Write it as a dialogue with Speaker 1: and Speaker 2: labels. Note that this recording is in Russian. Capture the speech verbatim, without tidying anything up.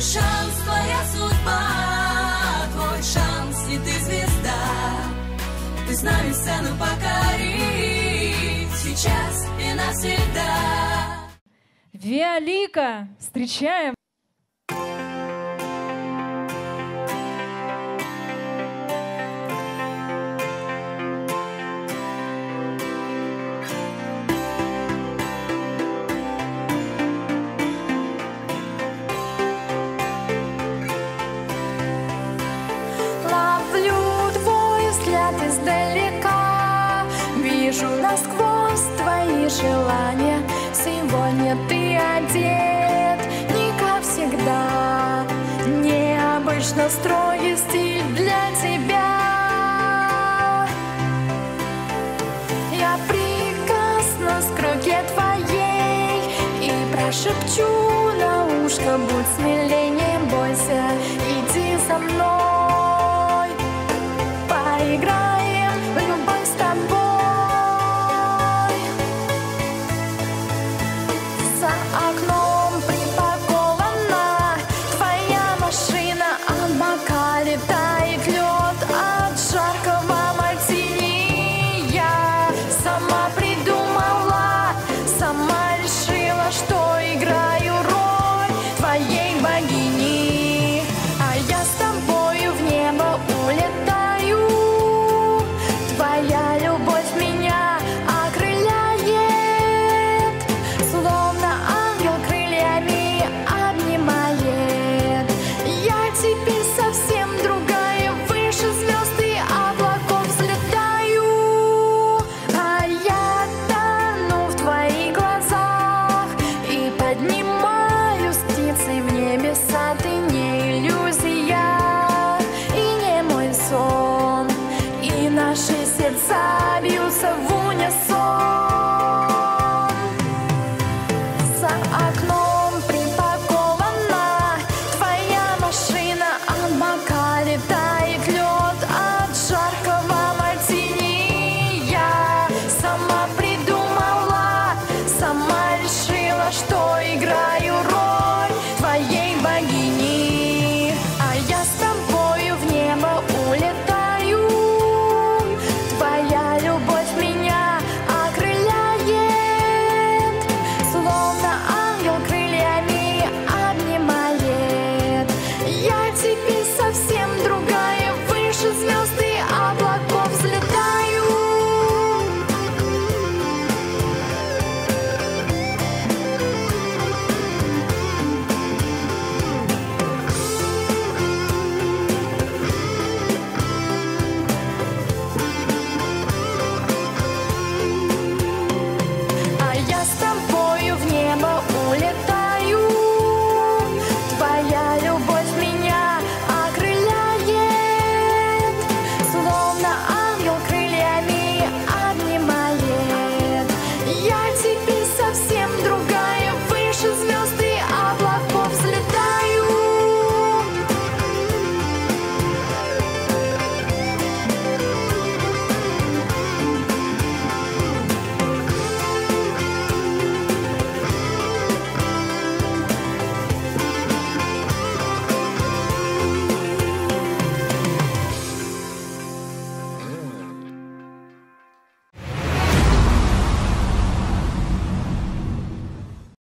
Speaker 1: Твой шанс, твоя судьба, твой шанс, и ты звезда. Ты с нами сцену покори, сейчас и навсегда.
Speaker 2: Виолика, встречаем!
Speaker 3: Издалека вижу насквозь твои желания. Сегодня ты одет не как всегда, необычно строгий стиль для тебя. Я прикоснусь к руке твоей и прошепчу на ушко: будь смелей, не бойся, иди за мной, поиграем в любовь с тобой. За окном припаркована твоя машина, а в бокале тает лед от жаркого мартини. Я сама придумала, сама решила, что играю роль твоей богини, а я с тобою в небо улетаю. Твоя любовь меня окрыляет, словно ангел крыльями обнимает. Я теперь совсем другая, выше звезд и облаков взлетаю. А я тону в твоих глазах и поднимаюсь птицей в небеса. Ты